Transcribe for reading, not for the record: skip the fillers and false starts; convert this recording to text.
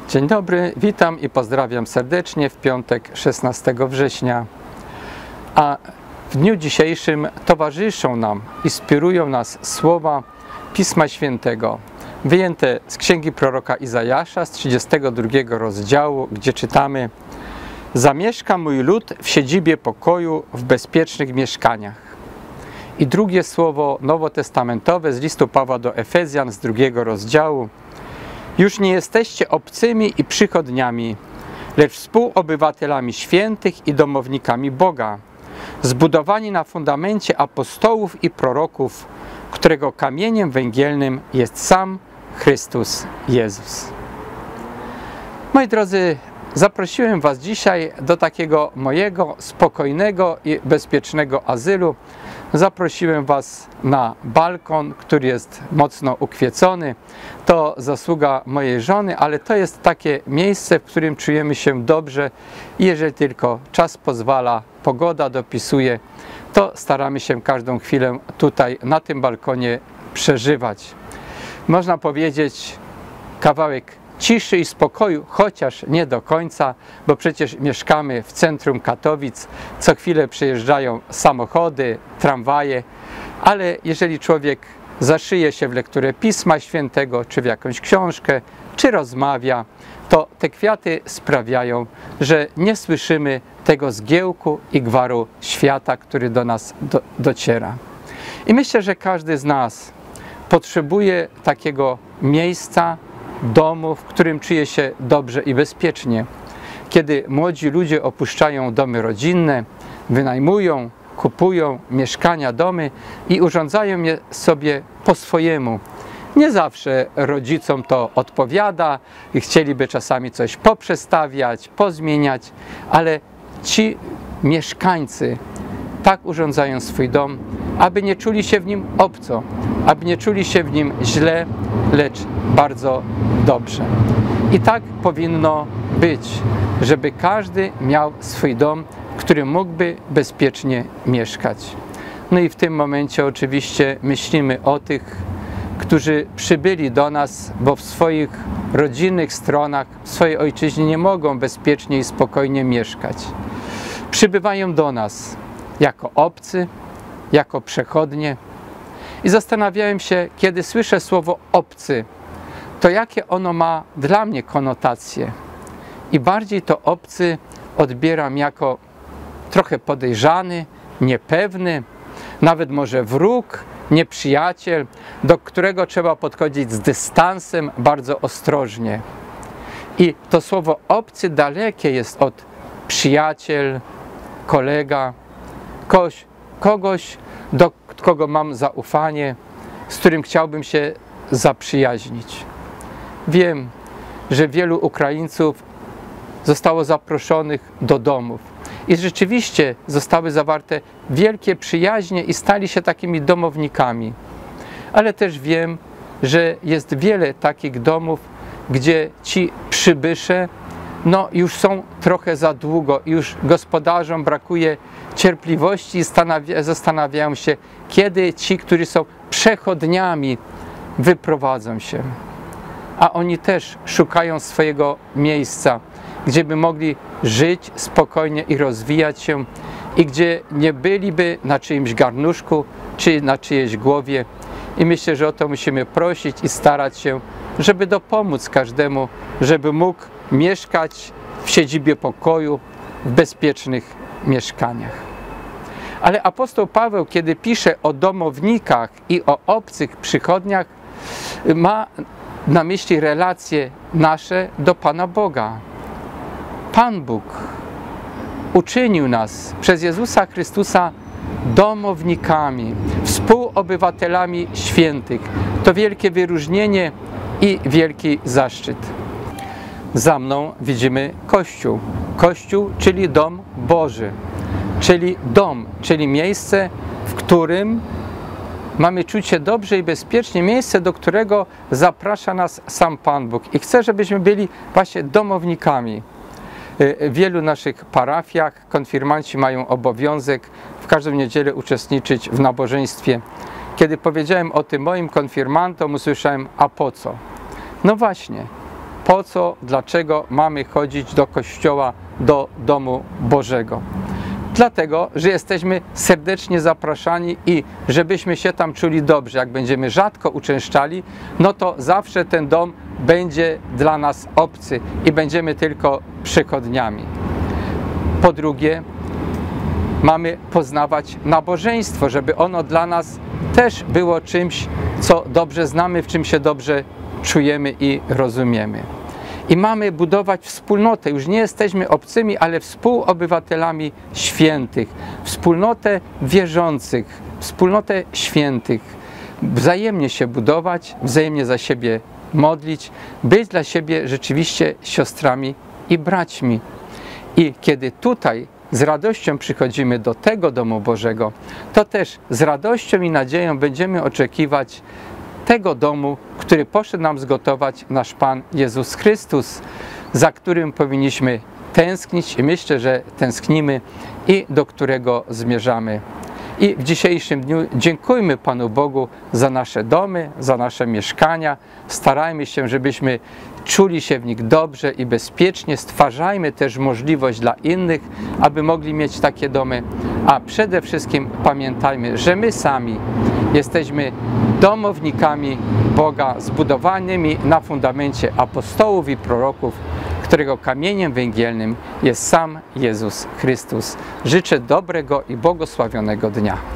Dzień dobry, witam i pozdrawiam serdecznie w piątek 16 września. A w dniu dzisiejszym towarzyszą nam, inspirują nas słowa Pisma Świętego, wyjęte z księgi proroka Izajasza z 32 rozdziału, gdzie czytamy: Zamieszka mój lud w siedzibie pokoju, w bezpiecznych mieszkaniach. I drugie słowo nowotestamentowe z listu Pawła do Efezjan z 2 rozdziału: Już nie jesteście obcymi i przychodniami, lecz współobywatelami świętych i domownikami Boga, zbudowani na fundamencie apostołów i proroków, którego kamieniem węgielnym jest sam Chrystus Jezus. Moi drodzy, zaprosiłem Was dzisiaj do takiego mojego spokojnego i bezpiecznego azylu. Zaprosiłem Was na balkon, który jest mocno ukwiecony. To zasługa mojej żony, ale to jest takie miejsce, w którym czujemy się dobrze i jeżeli tylko czas pozwala, pogoda dopisuje, to staramy się każdą chwilę tutaj na tym balkonie przeżywać. Można powiedzieć, kawałek ciszy i spokoju, chociaż nie do końca, bo przecież mieszkamy w centrum Katowic, co chwilę przyjeżdżają samochody, tramwaje, ale jeżeli człowiek zaszyje się w lekturę Pisma Świętego, czy w jakąś książkę, czy rozmawia, to te kwiaty sprawiają, że nie słyszymy tego zgiełku i gwaru świata, który do nas dociera. I myślę, że każdy z nas potrzebuje takiego miejsca, domu, w którym czuje się dobrze i bezpiecznie. Kiedy młodzi ludzie opuszczają domy rodzinne, wynajmują, kupują mieszkania, domy i urządzają je sobie po swojemu. Nie zawsze rodzicom to odpowiada i chcieliby czasami coś poprzestawiać, pozmieniać, ale ci mieszkańcy tak urządzają swój dom, aby nie czuli się w nim obco, aby nie czuli się w nim źle, lecz bardzo dobrze. I tak powinno być, żeby każdy miał swój dom, w którym mógłby bezpiecznie mieszkać. No i w tym momencie oczywiście myślimy o tych, którzy przybyli do nas, bo w swoich rodzinnych stronach, w swojej ojczyźnie nie mogą bezpiecznie i spokojnie mieszkać. Przybywają do nas jako obcy, jako przechodnie. I zastanawiałem się, kiedy słyszę słowo obcy, to jakie ono ma dla mnie konotacje. I bardziej to obcy odbieram jako trochę podejrzany, niepewny, nawet może wróg, nieprzyjaciel, do którego trzeba podchodzić z dystansem, bardzo ostrożnie. I to słowo obcy dalekie jest od przyjaciel, kolega, kogoś, do kogo mam zaufanie, z którym chciałbym się zaprzyjaźnić. Wiem, że wielu Ukraińców zostało zaproszonych do domów i rzeczywiście zostały zawarte wielkie przyjaźnie i stali się takimi domownikami. Ale też wiem, że jest wiele takich domów, gdzie ci przybysze już są trochę za długo, już gospodarzom brakuje cierpliwości i zastanawiają się, kiedy ci, którzy są przechodniami, wyprowadzą się. A oni też szukają swojego miejsca, gdzie by mogli żyć spokojnie i rozwijać się i gdzie nie byliby na czyimś garnuszku czy na czyjejś głowie. I myślę, że o to musimy prosić i starać się, żeby dopomóc każdemu, żeby mógł mieszkać w siedzibie pokoju, w bezpiecznych mieszkaniach. Ale apostoł Paweł, kiedy pisze o domownikach i o obcych przychodniach, ma na myśli relacje nasze do Pana Boga. Pan Bóg uczynił nas przez Jezusa Chrystusa domownikami, współobywatelami świętych. To wielkie wyróżnienie i wielki zaszczyt. Za mną widzimy Kościół. Kościół, czyli dom Boży. Czyli miejsce, w którym mamy czuć się dobrze i bezpiecznie, miejsce, do którego zaprasza nas sam Pan Bóg. I chce, żebyśmy byli właśnie domownikami. W wielu naszych parafiach konfirmanci mają obowiązek w każdą niedzielę uczestniczyć w nabożeństwie. Kiedy powiedziałem o tym moim konfirmantom, usłyszałem: a po co? No właśnie, po co, dlaczego mamy chodzić do kościoła, do domu Bożego. Dlatego, że jesteśmy serdecznie zapraszani i żebyśmy się tam czuli dobrze. Jak będziemy rzadko uczęszczali, no to zawsze ten dom będzie dla nas obcy i będziemy tylko przechodniami. Po drugie, mamy poznawać nabożeństwo, żeby ono dla nas też było czymś, co dobrze znamy, w czym się dobrze czujemy i rozumiemy. I mamy budować wspólnotę. Już nie jesteśmy obcymi, ale współobywatelami świętych. Wspólnotę wierzących, wspólnotę świętych. Wzajemnie się budować, wzajemnie za siebie modlić, być dla siebie rzeczywiście siostrami i braćmi. I kiedy tutaj z radością przychodzimy do tego domu Bożego, to też z radością i nadzieją będziemy oczekiwać tego domu, który poszedł nam zgotować nasz Pan Jezus Chrystus, za którym powinniśmy tęsknić i myślę, że tęsknimy i do którego zmierzamy. I w dzisiejszym dniu dziękujmy Panu Bogu za nasze domy, za nasze mieszkania. Starajmy się, żebyśmy czuli się w nich dobrze i bezpiecznie. Stwarzajmy też możliwość dla innych, aby mogli mieć takie domy. A przede wszystkim pamiętajmy, że my sami jesteśmy domownikami Boga, zbudowanymi na fundamencie apostołów i proroków, którego kamieniem węgielnym jest sam Jezus Chrystus. Życzę dobrego i błogosławionego dnia.